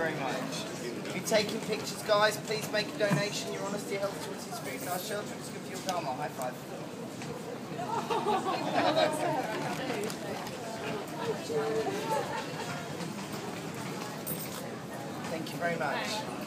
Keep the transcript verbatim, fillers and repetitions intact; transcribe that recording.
very much. If you're taking pictures, guys, please make a donation. Your honesty helps towards this food in our shelter. Just give your palm a high five. Thank you very much.